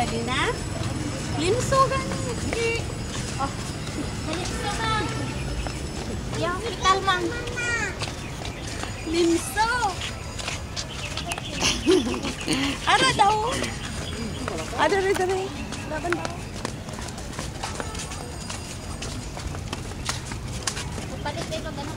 Adi na? Limso gani. Oh. Limso man. Yang kalmang. Limso. Ara daw. Ada rin. Laban daw. Palit kayo gano'n.